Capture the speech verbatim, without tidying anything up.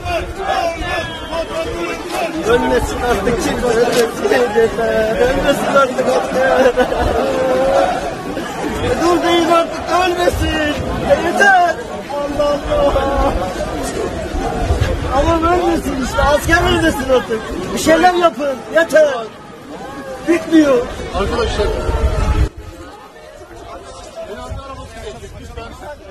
Ölmesin artık kimse, ölmesin yeter, ölmesin artık asker. Dur değil artık, ölmesin, yeter. Allah Allah. Ama ölmesin işte, asker ölmesin artık. Bir şeyler yapın, yeter. Bitmiyor. Arkadaşlar